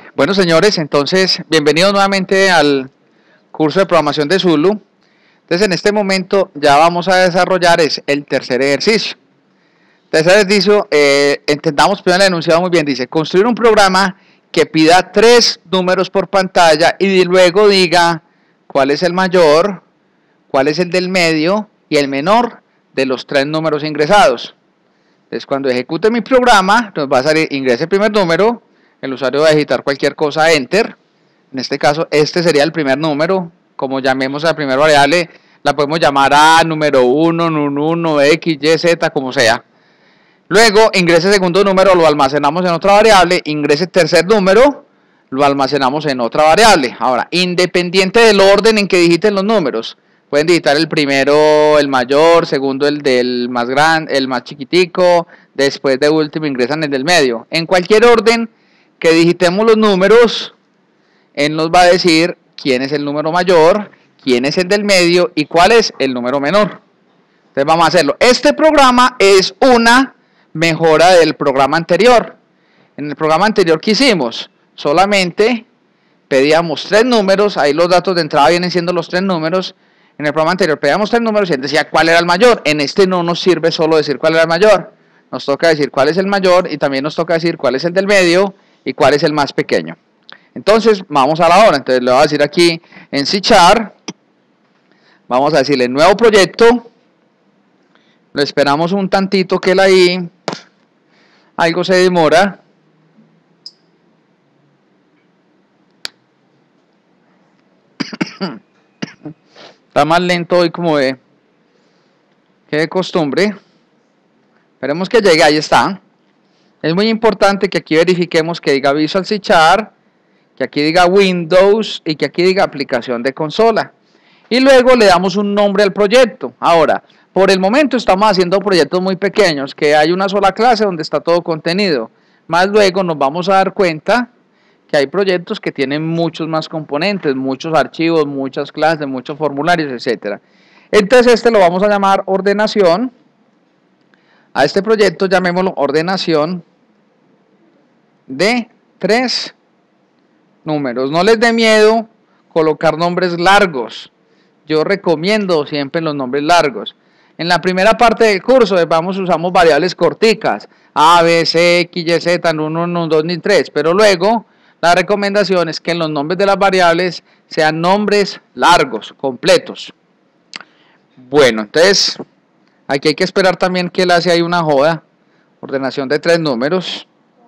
Bueno, señores, entonces, bienvenidos nuevamente al curso de programación de Zulu. Entonces, en este momento ya vamos a desarrollar el tercer ejercicio. Tercer ejercicio, entendamos primero el enunciado muy bien, dice, construir un programa que pida 3 números por pantalla y luego diga cuál es el mayor, cuál es el del medio y el menor de los 3 números ingresados. Entonces, cuando ejecute mi programa, nos va a salir, ingrese el primer número, el usuario va a digitar cualquier cosa, enter. En este caso, este sería el primer número. Como llamemos a la primera variable, la podemos llamar A, número 1, NUN1, X, Y, Z, como sea. Luego, ingrese el segundo número, lo almacenamos en otra variable. Ingrese el tercer número, lo almacenamos en otra variable. Ahora, independiente del orden en que digiten los números, pueden digitar el primero, el mayor, segundo el del más grande, el más chiquitico, después de último ingresan el del medio. En cualquier orden que digitemos los números, él nos va a decir quién es el número mayor, quién es el del medio y cuál es el número menor. Entonces vamos a hacerlo. Este programa es una mejora del programa anterior. En el programa anterior que hicimos, solamente pedíamos 3 números, ahí los datos de entrada vienen siendo los 3 números. En el programa anterior pedíamos 3 números y él decía cuál era el mayor. En este no nos sirve solo decir cuál era el mayor. Nos toca decir cuál es el mayor y también nos toca decir cuál es el del medio y cuál es el más pequeño. Entonces, vamos a la hora. Entonces, le voy a decir aquí en C#, vamos a decirle nuevo proyecto. Lo esperamos un tantito que él ahí, algo se demora. Está más lento hoy como que de costumbre. Esperemos que llegue, ahí está. Es muy importante que aquí verifiquemos que diga Visual C#, que aquí diga Windows y que aquí diga aplicación de consola. Y luego le damos un nombre al proyecto. Ahora, por el momento estamos haciendo proyectos muy pequeños, que hay una sola clase donde está todo contenido. Más luego nos vamos a dar cuenta que hay proyectos que tienen muchos más componentes, muchos archivos, muchas clases, muchos formularios, etc. Entonces este lo vamos a llamar ordenación. A este proyecto llamémoslo ordenación de 3 números. No les dé miedo colocar nombres largos. Yo recomiendo siempre los nombres largos. En la primera parte del curso usamos variables corticas, A, B, C, X, Y, Z, N1, N2, ni 3, pero luego la recomendación es que los nombres de las variables sean nombres largos, completos. Bueno, entonces aquí hay que esperar también que él hace ahí una joda. Ordenación de 3 números.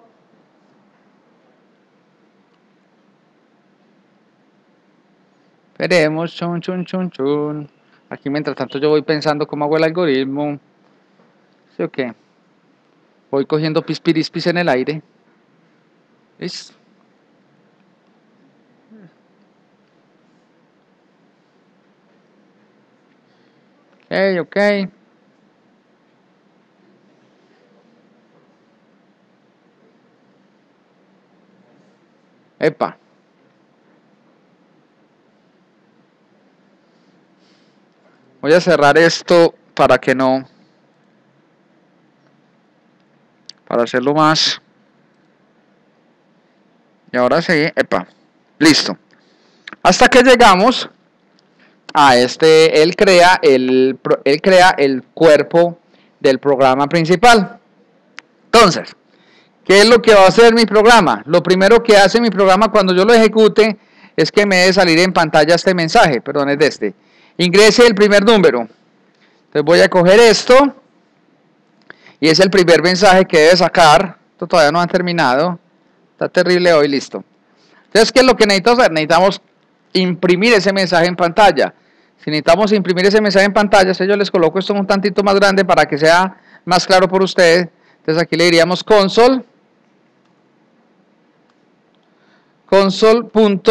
Esperemos, chun, chun, chun, chun. Aquí mientras tanto yo voy pensando cómo hago el algoritmo. ¿Sí o qué? Voy cogiendo pispirispis en el aire. ¿Listo? Ok. Epa. Voy a cerrar esto para que no, para hacerlo más. Y ahora sí, epa, listo. Hasta que llegamos a él crea el cuerpo del programa principal. Entonces, ¿qué es lo que va a hacer mi programa? Lo primero que hace mi programa cuando yo lo ejecute es que me debe salir en pantalla este mensaje, perdón, es de este. Ingrese el primer número. Entonces voy a coger esto y es el primer mensaje que debe sacar. Esto todavía no ha terminado. Está terrible hoy, listo. Entonces, ¿qué es lo que necesito hacer? Necesitamos imprimir ese mensaje en pantalla. Si necesitamos imprimir ese mensaje en pantalla, yo les coloco esto un tantito más grande para que sea más claro por ustedes. Entonces aquí le diríamos console. Console.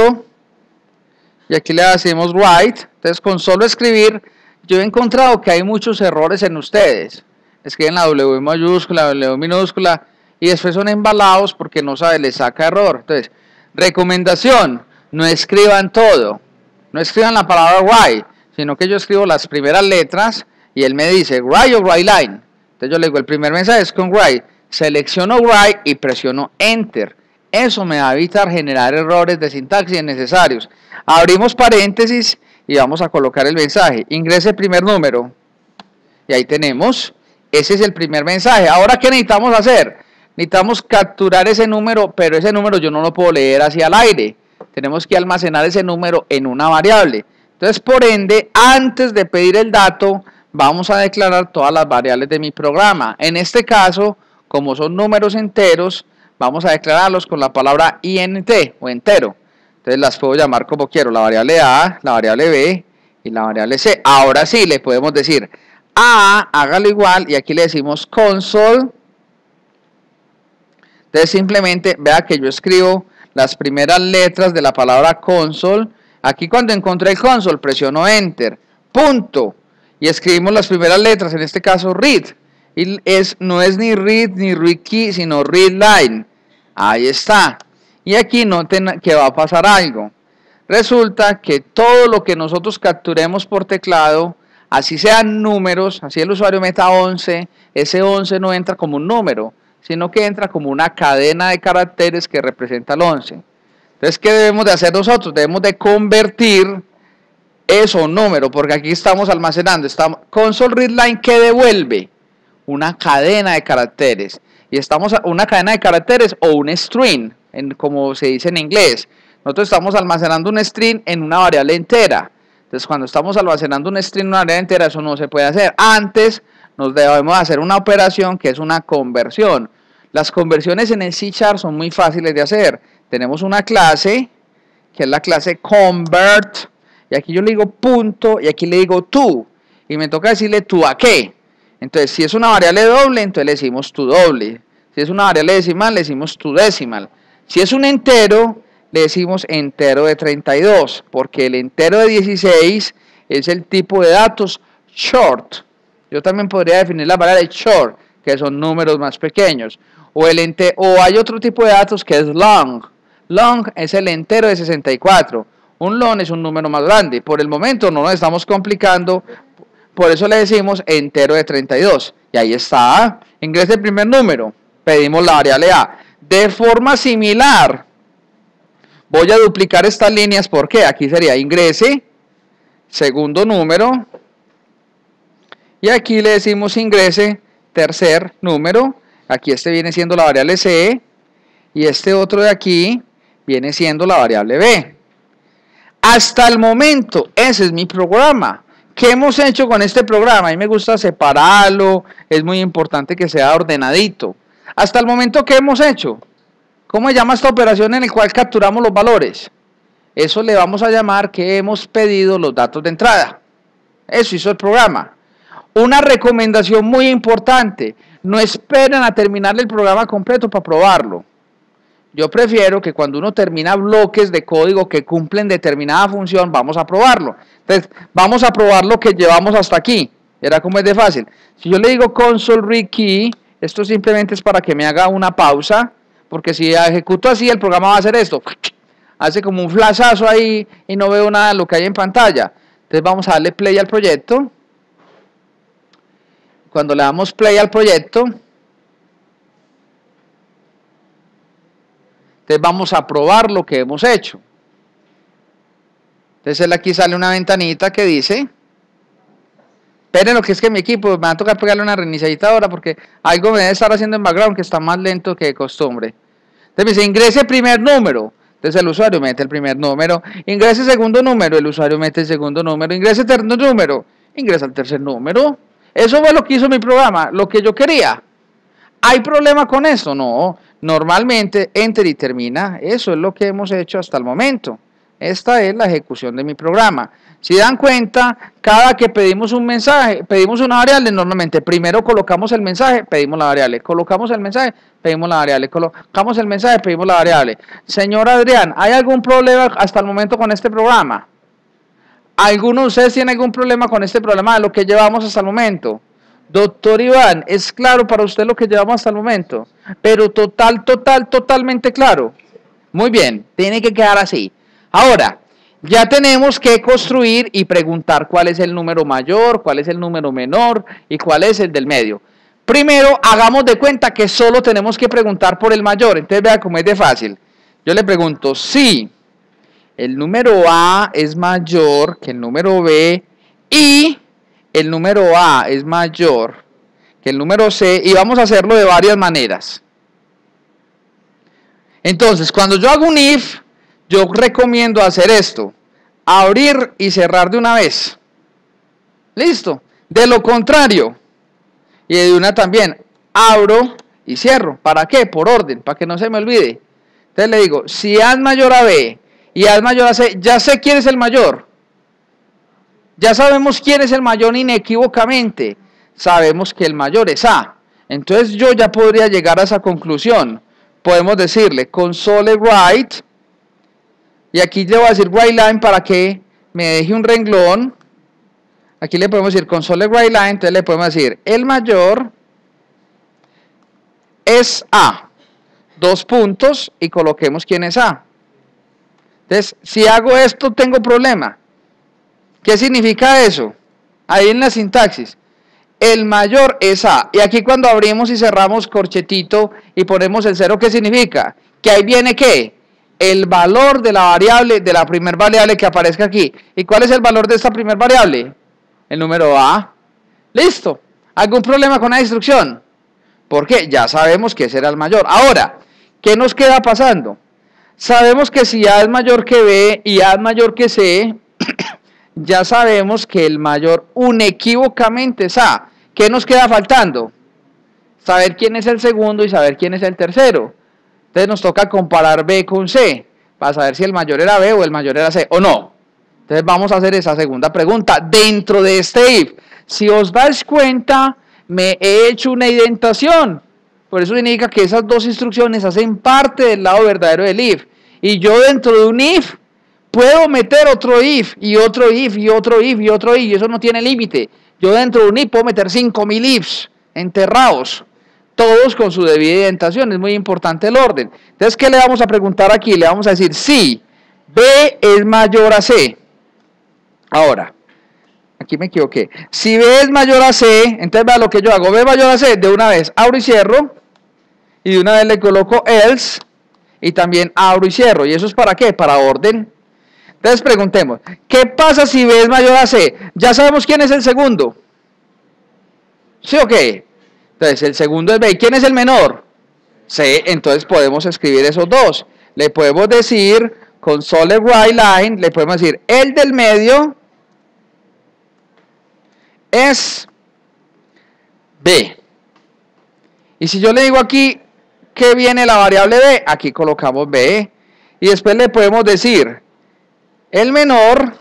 Y aquí le decimos write. Entonces, con solo escribir, yo he encontrado que hay muchos errores en ustedes. Escriben la W mayúscula, W minúscula, y después son embalados porque no sabe, les saca error. Entonces, recomendación, no escriban todo. No escriban la palabra write, sino que yo escribo las primeras letras y él me dice write o write line. Entonces yo le digo, el primer mensaje es con write. Selecciono write y presiono enter. Eso me va a evitar generar errores de sintaxis innecesarios. Abrimos paréntesis y vamos a colocar el mensaje. Ingrese el primer número. Y ahí tenemos, ese es el primer mensaje. Ahora, ¿qué necesitamos hacer? Necesitamos capturar ese número, pero ese número yo no lo puedo leer así al aire. Tenemos que almacenar ese número en una variable. Entonces, por ende, antes de pedir el dato, vamos a declarar todas las variables de mi programa. En este caso, como son números enteros, vamos a declararlos con la palabra int o entero. Entonces las puedo llamar como quiero, la variable A, la variable B y la variable C. Ahora sí le podemos decir A, hágalo igual, y aquí le decimos console. Entonces simplemente vea que yo escribo las primeras letras de la palabra console. Aquí cuando encontré el console presiono enter, punto, y escribimos las primeras letras, en este caso read. Y no es ni read ni read key, sino read line. Ahí está. Y aquí noten que va a pasar algo. Resulta que todo lo que nosotros capturemos por teclado, así sean números, así el usuario meta 11, ese 11 no entra como un número, sino que entra como una cadena de caracteres que representa el 11. Entonces, ¿qué debemos de hacer nosotros? Debemos de convertir eso a un número, porque aquí estamos almacenando. Console read line, ¿qué devuelve? Una cadena de caracteres. Y estamos una cadena de caracteres o un string, como se dice en inglés. Nosotros estamos almacenando un string en una variable entera. Entonces, cuando estamos almacenando un string en una variable entera, eso no se puede hacer. Antes nos debemos hacer una operación que es una conversión. Las conversiones en el C# son muy fáciles de hacer. Tenemos una clase, que es la clase convert, y aquí yo le digo punto, y aquí le digo to, y me toca decirle to a qué. Entonces, si es una variable doble, entonces le decimos to doble. Si es una variable decimal, le decimos to decimal. Si es un entero, le decimos entero de 32, porque el entero de 16 es el tipo de datos short. Yo también podría definir la variable short, que son números más pequeños. O hay otro tipo de datos que es long. Long es el entero de 64. Un long es un número más grande. Por el momento no nos estamos complicando. Por eso le decimos entero de 32. Y ahí está. Ingrese el primer número. Pedimos la variable A. De forma similar, voy a duplicar estas líneas. ¿Por qué? Aquí sería ingrese, segundo número. Y aquí le decimos ingrese, tercer número. Aquí este viene siendo la variable C. Y este otro de aquí viene siendo la variable B. Hasta el momento, ese es mi programa. ¿Qué hemos hecho con este programa? A mí me gusta separarlo, es muy importante que sea ordenadito. Hasta el momento, ¿qué hemos hecho? ¿Cómo se llama esta operación en la cual capturamos los valores? Eso le vamos a llamar que hemos pedido los datos de entrada. Eso hizo el programa. Una recomendación muy importante, no esperen a terminar el programa completo para probarlo. Yo prefiero que cuando uno termina bloques de código que cumplen determinada función, vamos a probarlo. Entonces, vamos a probar lo que llevamos hasta aquí. Era como es de fácil. Si yo le digo console read key, esto simplemente es para que me haga una pausa, porque si ejecuto así, el programa va a hacer esto. Hace como un flashazo ahí y no veo nada de lo que hay en pantalla. Entonces, vamos a darle play al proyecto. Cuando le damos play al proyecto, entonces vamos a probar lo que hemos hecho. Entonces aquí sale una ventanita que dice, esperen lo que es que mi equipo me va a tocar pegarle una reiniciadita ahora porque algo me debe estar haciendo en background que está más lento que de costumbre. Entonces me dice ingrese primer número. Entonces el usuario mete el primer número, ingrese segundo número, el usuario mete el segundo número, ingrese tercer número, ingresa el tercer número. Eso fue lo que hizo mi programa, lo que yo quería. ¿Hay problema con esto? No, normalmente enter y termina. Eso es lo que hemos hecho hasta el momento. Esta es la ejecución de mi programa. Si dan cuenta, cada que pedimos un mensaje, pedimos una variable, normalmente primero colocamos el mensaje, pedimos la variable, colocamos el mensaje, pedimos la variable, colocamos el mensaje, pedimos la variable. Señor Adrián, ¿hay algún problema hasta el momento con este programa? ¿Alguno de ustedes tiene algún problema con este problema de lo que llevamos hasta el momento? Doctor Iván, ¿es claro para usted lo que llevamos hasta el momento? Pero totalmente claro. Muy bien, tiene que quedar así. Ahora, ya tenemos que construir y preguntar cuál es el número mayor, cuál es el número menor y cuál es el del medio. Primero, hagamos de cuenta que solo tenemos que preguntar por el mayor. Entonces, vea cómo es de fácil. Yo le pregunto si el número A es mayor que el número B y el número A es mayor que el número C, y vamos a hacerlo de varias maneras. Entonces, cuando yo hago un if, yo recomiendo hacer esto: abrir y cerrar de una vez. Listo. De lo contrario, y de una también, abro y cierro. ¿Para qué? Por orden, para que no se me olvide. Entonces le digo, si A es mayor a B y A es mayor a C, ya sé quién es el mayor. Ya sabemos quién es el mayor inequívocamente. Sabemos que el mayor es A. Entonces yo ya podría llegar a esa conclusión. Podemos decirle console write, y aquí le voy a decir writeLine para que me deje un renglón. Aquí le podemos decir console writeLine, entonces le podemos decir el mayor es A, dos puntos, y coloquemos quién es A. Entonces, si hago esto, tengo problema. ¿Qué significa eso? Ahí en la sintaxis, el mayor es A, y aquí cuando abrimos y cerramos corchetito y ponemos el 0, ¿qué significa? Que ahí viene ¿qué? El valor de la variable, de la primer variable que aparezca aquí. ¿Y cuál es el valor de esta primer variable? El número A. Listo. ¿Algún problema con la instrucción? Porque ya sabemos que ese era el mayor. Ahora, ¿qué nos queda pasando? Sabemos que si A es mayor que B y A es mayor que C, ya sabemos que el mayor inequívocamente es A. ¿Qué nos queda faltando? Saber quién es el segundo y saber quién es el tercero. Entonces nos toca comparar B con C para saber si el mayor era B o el mayor era C o no. Entonces vamos a hacer esa segunda pregunta dentro de este if. Si os dais cuenta, me he hecho una indentación. Por eso significa que esas dos instrucciones hacen parte del lado verdadero del if. Y yo dentro de un if puedo meter otro if y otro if y otro if y otro if. Y eso no tiene límite. Yo dentro de un if puedo meter 5000 ifs enterrados, todos con su debida indentación. Es muy importante el orden. Entonces, ¿qué le vamos a preguntar aquí? Le vamos a decir si B es mayor a C. Ahora, aquí me equivoqué. Si B es mayor a C, entonces vea lo que yo hago. B mayor a C, de una vez abro y cierro, y de una vez le coloco else, y también abro y cierro. ¿Y eso es para qué? Para orden. Entonces preguntemos, ¿qué pasa si B es mayor a C? Ya sabemos quién es el segundo. ¿Sí o qué? Entonces el segundo es B. ¿Y quién es el menor? C. Entonces podemos escribir esos dos. Le podemos decir console writeLine, le podemos decir el del medio es B. Y si yo le digo aquí que viene la variable B, aquí colocamos B. Y después le podemos decir el menor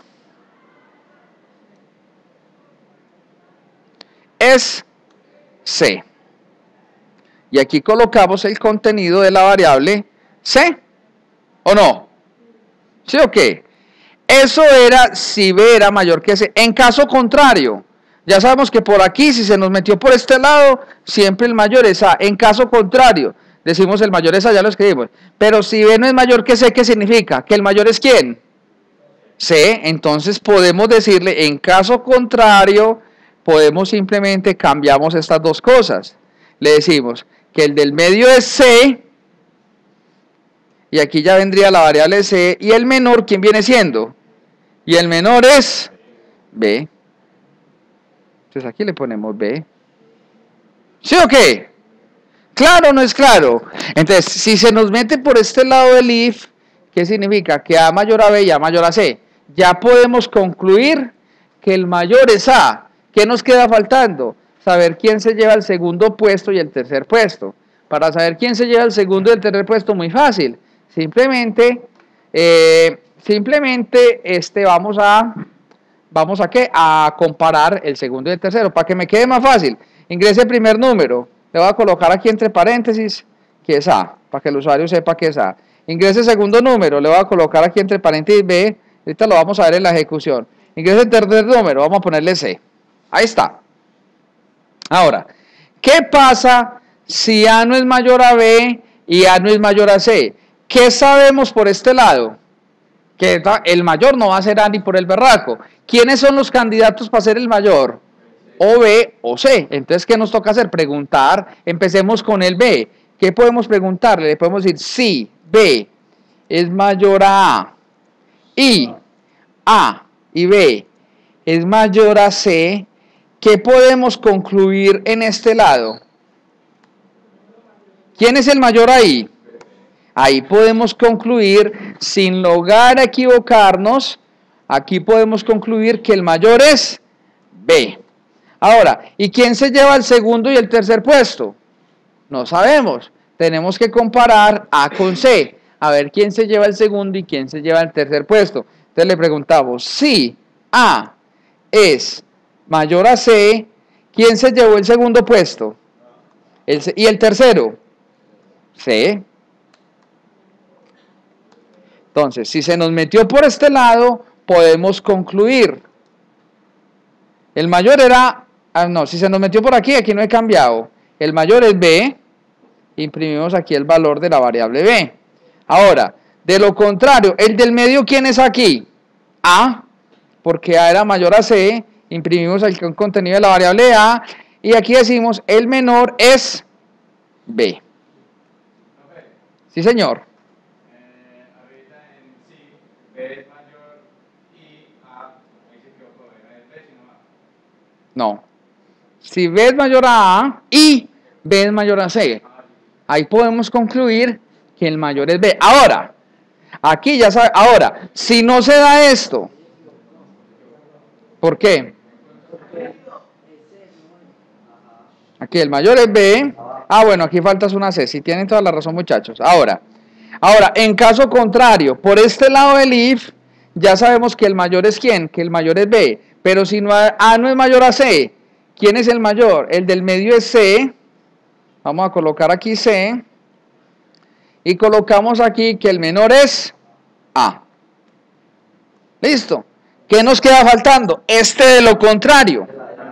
es C. Y aquí colocamos el contenido de la variable C. ¿O no? ¿Sí o qué? Eso era si B era mayor que C. En caso contrario, ya sabemos que por aquí, si se nos metió por este lado, siempre el mayor es A. En caso contrario, decimos el mayor es A, ya lo escribimos. Pero si B no es mayor que C, ¿qué significa? ¿Que el mayor es quién? C. Entonces podemos decirle, en caso contrario, podemos simplemente cambiamos estas dos cosas. Le decimos que el del medio es C, y aquí ya vendría la variable C, y el menor, ¿quién viene siendo? Y el menor es B. Entonces aquí le ponemos B. ¿Sí o qué? ¿Claro o no es claro? Entonces, si se nos mete por este lado del if, ¿qué significa? Que A mayor a B y A mayor a C. Ya podemos concluir que el mayor es A. ¿Qué nos queda faltando? Saber quién se lleva el segundo puesto y el tercer puesto. Para saber quién se lleva el segundo y el tercer puesto, muy fácil. Simplemente vamos a comparar el segundo y el tercero. Para que me quede más fácil, ingrese el primer número. Le voy a colocar aquí entre paréntesis que es A, para que el usuario sepa que es A. Ingrese el segundo número, le voy a colocar aquí entre paréntesis B. Ahorita lo vamos a ver en la ejecución. Ingrese el tercer número, vamos a ponerle C. Ahí está. Ahora, ¿qué pasa si A no es mayor a B y A no es mayor a C? ¿Qué sabemos por este lado? Que el mayor no va a ser A ni por el berraco. ¿Quiénes son los candidatos para ser el mayor? o B o C. Entonces, ¿qué nos toca hacer? Preguntar. Empecemos con el B. ¿Qué podemos preguntarle? Le podemos decir si B es mayor a y A y B es mayor a C. ¿Qué podemos concluir en este lado? ¿Quién es el mayor ahí? Ahí podemos concluir, sin lograr equivocarnos, aquí podemos concluir que el mayor es B. Ahora, ¿y quién se lleva el segundo y el tercer puesto? No sabemos. Tenemos que comparar A con C. A ver quién se lleva el segundo y quién se lleva el tercer puesto. Entonces le preguntamos, si A es mayor a C, ¿quién se llevó el segundo puesto? ¿Y el tercero? C. Entonces, si se nos metió por este lado, podemos concluir. El mayor era, no, si se nos metió por aquí, aquí no he cambiado. El mayor es B, imprimimos aquí el valor de la variable B. Ahora, de lo contrario, el del medio, ¿quién es aquí? A, porque A era mayor a C, imprimimos el contenido de la variable A, y aquí decimos, el menor es B. Sí, señor. Ahorita en sí, B es mayor y A, ahí se equivocó, era el B, sino A. No. Si B es mayor a A y B es mayor a C, ahí podemos concluir que el mayor es B. Ahora, aquí ya sabe, ahora, si no se da esto, ¿por qué? Aquí el mayor es B. Ah, bueno, aquí faltas una C. Si tienen toda la razón, muchachos. Ahora, en caso contrario, por este lado del if, ya sabemos que el mayor es ¿quién? Que el mayor es B. Pero si no, A no es mayor a C, ¿quién es el mayor? El del medio es C. Vamos a colocar aquí C. Y colocamos aquí que el menor es A. ¿Listo? ¿Qué nos queda faltando? Este de lo contrario.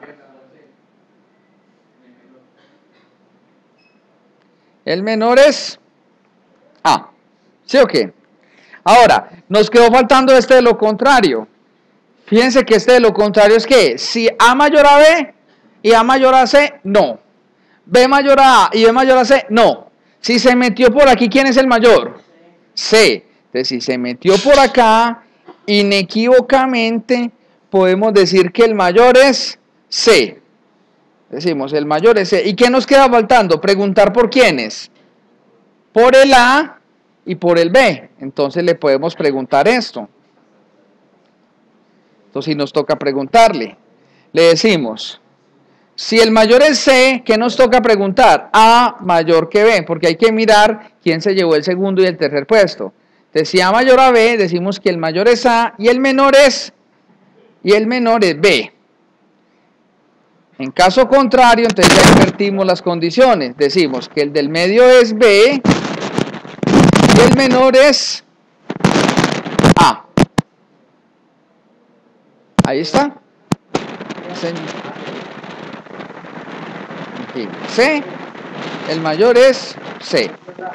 El menor es A. ¿Sí o qué? Ahora, nos quedó faltando este de lo contrario. Fíjense que este de lo contrario es que si A mayor a B y A mayor a C, no. B mayor a A y B mayor a C, no. Si se metió por aquí, ¿quién es el mayor? C. Entonces, si se metió por acá, inequívocamente podemos decir que el mayor es C. Decimos, el mayor es C. ¿Y qué nos queda faltando? Preguntar por quiénes. Por el A y por el B. Entonces le podemos preguntar esto. Entonces, si nos toca preguntarle, le decimos, si el mayor es C, ¿qué nos toca preguntar? A mayor que B, porque hay que mirar quién se llevó el segundo y el tercer puesto. Entonces, si A mayor a B, decimos que el mayor es A y el menor es B. En caso contrario, entonces ya invertimos las condiciones. Decimos que el del medio es B y el menor es A. Ahí está. C. El mayor es C.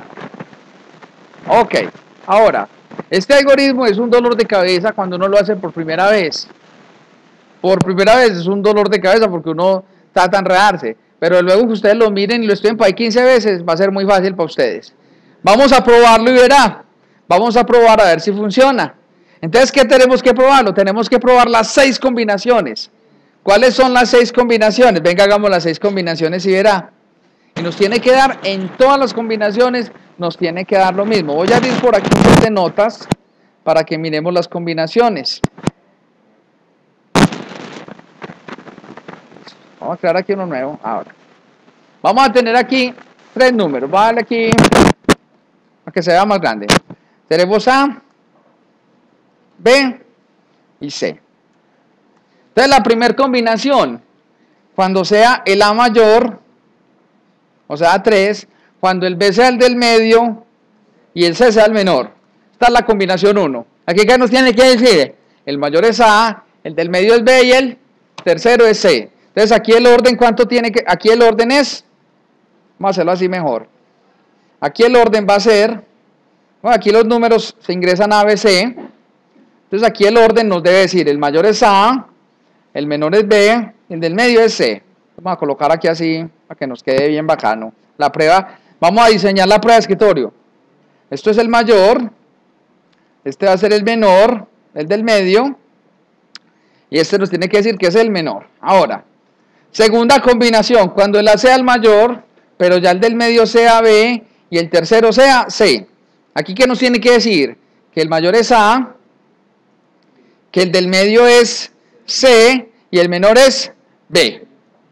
Ok. Ahora, este algoritmo es un dolor de cabeza cuando uno lo hace por primera vez. Por primera vez es un dolor de cabeza porque uno trata de enredarse. Pero luego que ustedes lo miren y lo estudien por ahí 15 veces, va a ser muy fácil para ustedes. Vamos a probarlo y verá. Vamos a probar a ver si funciona. Entonces, ¿qué tenemos que probarlo? Tenemos que probar las 6 combinaciones. ¿Cuáles son las 6 combinaciones? Venga, hagamos las 6 combinaciones y verá. Y nos tiene que dar, en todas las combinaciones, nos tiene que dar lo mismo. Voy a abrir por aquí un par de notas para que miremos las combinaciones. Vamos a crear aquí uno nuevo. Ahora, vamos a tener aquí 3 números. Voy a darle aquí para que se vea más grande. Tenemos A, B y C. Entonces, la primera combinación, cuando sea el A mayor, o sea 3, cuando el B sea el del medio y el C sea el menor. Esta es la combinación 1. Aquí, ¿qué nos tiene que decir? El mayor es A, el del medio es B y el tercero es C. Entonces, aquí el orden, ¿cuánto tiene que? Aquí el orden es, vamos a hacerlo así mejor. Aquí el orden va a ser, bueno, aquí los números se ingresan A, B, C. Entonces, aquí el orden nos debe decir, el mayor es A, el menor es B, el del medio es C. Vamos a colocar aquí así para que nos quede bien bacano. La prueba, vamos a diseñar la prueba de escritorio. Esto es el mayor, este va a ser el menor, el del medio, y este nos tiene que decir que es el menor. Ahora, segunda combinación, cuando el A sea el mayor, pero ya el del medio sea B y el tercero sea C. Aquí, ¿qué nos tiene que decir? Que el mayor es A, que el del medio es C y el menor es B.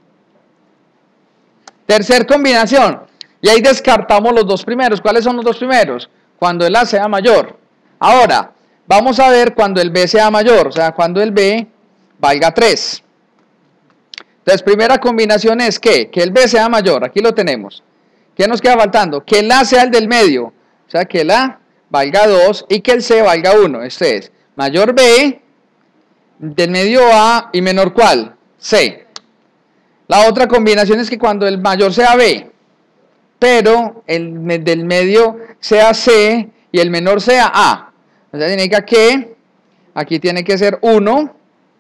Tercer combinación, y ahí descartamos los dos primeros. ¿Cuáles son los dos primeros? Cuando el A sea mayor. Ahora, vamos a ver cuando el B sea mayor, o sea, cuando el B valga 3. Entonces, primera combinación es que el B sea mayor, aquí lo tenemos. ¿Qué nos queda faltando? Que el A sea el del medio, o sea, que el A valga 2 y que el C valga 1. Este es mayor B, del medio A y menor ¿cuál? C. La otra combinación es que cuando el mayor sea B, pero el del medio sea C y el menor sea A. O sea, significa que aquí tiene que ser 1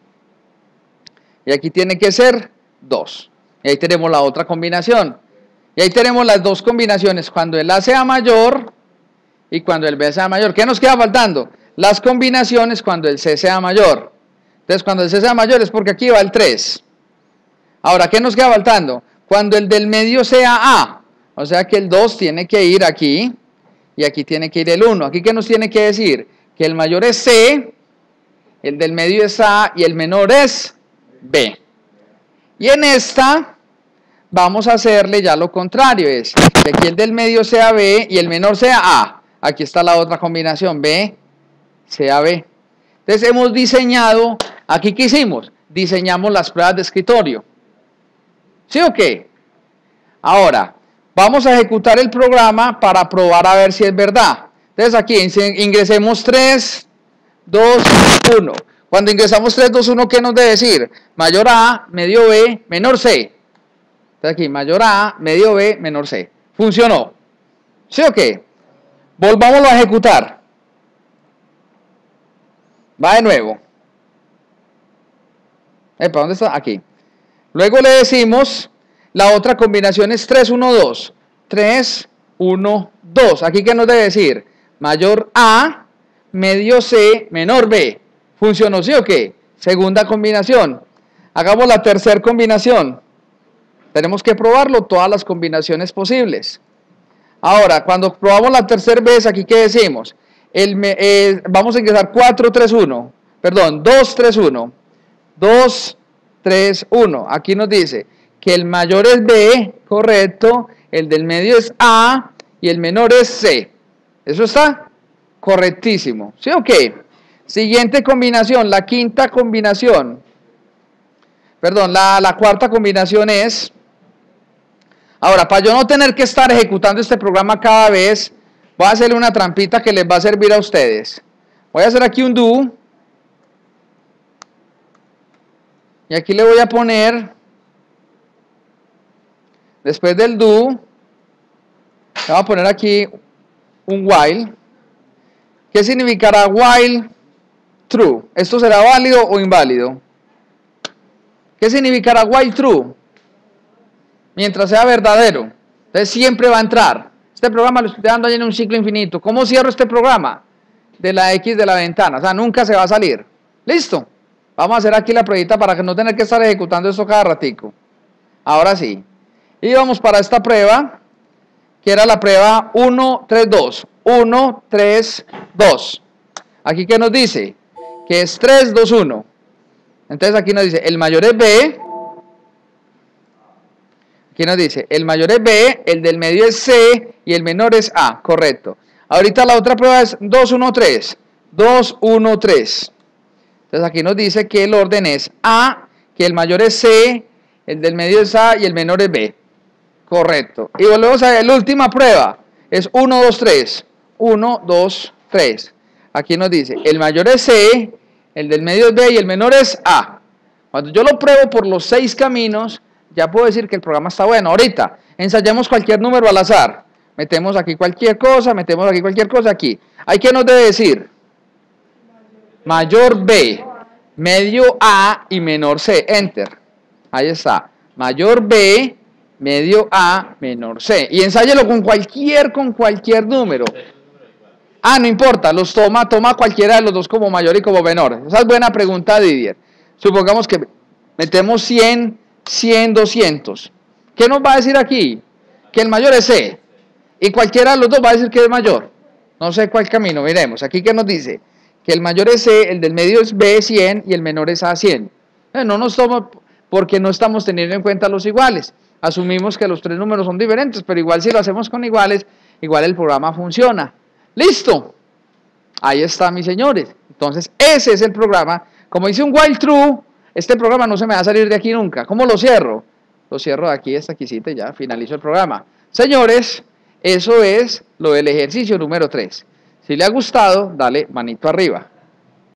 y aquí tiene que ser 2. Y ahí tenemos la otra combinación. Y ahí tenemos las dos combinaciones, cuando el A sea mayor y cuando el B sea mayor. ¿Qué nos queda faltando? Las combinaciones cuando el C sea mayor. Entonces, cuando el C sea mayor es porque aquí va el 3. Ahora, ¿qué nos queda faltando? Cuando el del medio sea A. O sea que el 2 tiene que ir aquí y aquí tiene que ir el 1. ¿Aquí qué nos tiene que decir? Que el mayor es C, el del medio es A y el menor es B. Y en esta vamos a hacerle ya lo contrario, es que aquí el del medio sea B y el menor sea A. Aquí está la otra combinación, B sea B. Entonces hemos diseñado, aquí ¿qué hicimos? Diseñamos las pruebas de escritorio. ¿Sí o qué? Ahora, vamos a ejecutar el programa para probar a ver si es verdad. Entonces aquí ingresemos 3, 2, 1. Cuando ingresamos 3, 2, 1, ¿qué nos debe decir? Mayor A, medio B, menor C. Entonces aquí, mayor A, medio B, menor C. ¿Funcionó? ¿Sí o qué? Volvámoslo a ejecutar. Va de nuevo. ¿Para dónde está? Aquí. Luego le decimos, la otra combinación es 3, 1, 2. 3, 1, 2. Aquí, ¿qué nos debe decir? Mayor A, medio C, menor B. ¿Funcionó, sí o qué? Segunda combinación. Hagamos la tercera combinación. Tenemos que probarlo, todas las combinaciones posibles. Ahora, cuando probamos la tercera vez, aquí, ¿qué decimos? Vamos a ingresar 4, 3, 1. Perdón, 2, 3, 1. 2, 3, 1. Aquí nos dice que el mayor es B, correcto, el del medio es A y el menor es C. ¿Eso está? Correctísimo. ¿Sí o qué? Siguiente combinación, la quinta combinación. Perdón, la cuarta combinación es... Ahora, para yo no tener que estar ejecutando este programa cada vez, voy a hacerle una trampita que les va a servir a ustedes. Voy a hacer aquí un do. Y aquí le voy a poner, después del do, le voy a poner aquí un while. ¿Qué significará while true? ¿Esto será válido o inválido? ¿Qué significará while true? Mientras sea verdadero. Entonces siempre va a entrar. Este programa lo estoy dando ahí en un ciclo infinito. ¿Cómo cierro este programa? De la X de la ventana. O sea, nunca se va a salir. ¿Listo? Vamos a hacer aquí la pruebita para que no tener que estar ejecutando esto cada ratico. Ahora sí. Y vamos para esta prueba, que era la prueba 1, 3, 2. 1, 3, 2. Aquí, ¿qué nos dice? Que es 3, 2, 1. Entonces aquí nos dice, el mayor es B. Aquí nos dice, el mayor es B, el del medio es C y el menor es A. Correcto. Ahorita la otra prueba es 2, 1, 3. 2, 1, 3. Entonces aquí nos dice que el orden es A, que el mayor es C, el del medio es A y el menor es B. Correcto. Y volvemos a ver, la última prueba es 1, 2, 3. 1, 2, 3. Aquí nos dice, el mayor es C, el del medio es B y el menor es A. Cuando yo lo pruebo por los 6 caminos, ya puedo decir que el programa está bueno. Ahorita, ensayamos cualquier número al azar. Metemos aquí cualquier cosa, metemos aquí cualquier cosa, aquí. ¿Hay qué nos debe decir? Mayor B, medio A y menor C. Enter. Ahí está. Mayor B, medio A, menor C. Y ensáyelo con cualquier número. Ah, no importa, toma cualquiera de los dos como mayor y como menor. Esa es buena pregunta, Didier. Supongamos que metemos 100, 100, 200. ¿Qué nos va a decir aquí? Que el mayor es C. Y cualquiera de los dos va a decir que es mayor. No sé cuál camino, miremos. Aquí que nos dice que el mayor es C, el del medio es B 100 y el menor es A 100. No nos toma porque no estamos teniendo en cuenta los iguales. Asumimos que los tres números son diferentes, pero igual si lo hacemos con iguales, igual el programa funciona. ¡Listo! Ahí está, mis señores. Entonces, ese es el programa. Como dice un while true, este programa no se me va a salir de aquí nunca. ¿Cómo lo cierro? Lo cierro de aquí, esta quisita y ya finalizo el programa. Señores, eso es lo del ejercicio número 3. Si le ha gustado, dale manito arriba.